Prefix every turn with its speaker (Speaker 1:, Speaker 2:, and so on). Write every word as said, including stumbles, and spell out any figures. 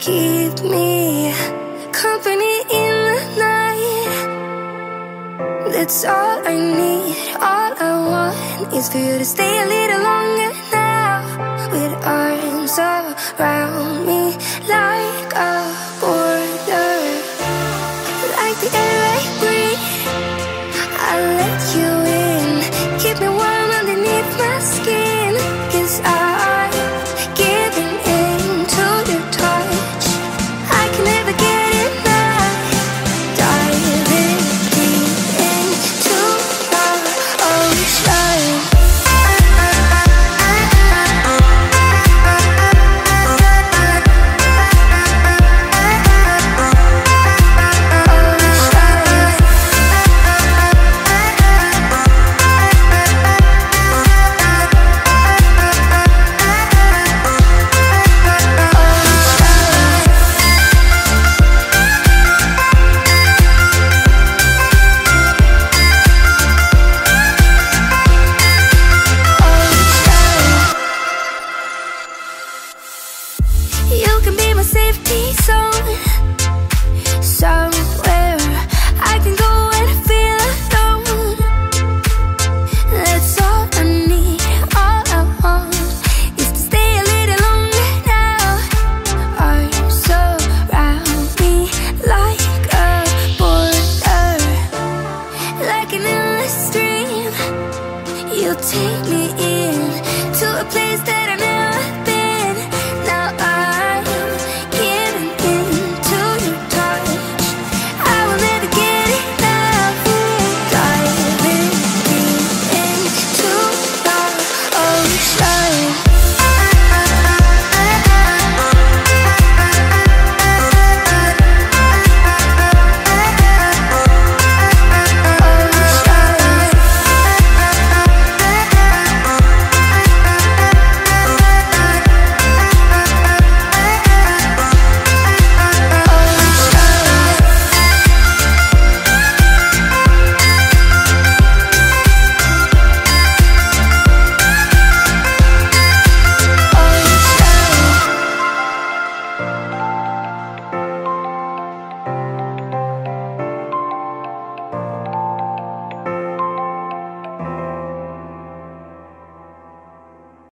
Speaker 1: keep me company in the night. That's all I need, all I want is for you to stay a little longer now, with arms around me like a border, like the air I breathe. I'll let you in, keep me warm underneath my skin, 'cause I'm giving in to your touch. I can never get enough, diving deep into the ocean. You can be my safety zone.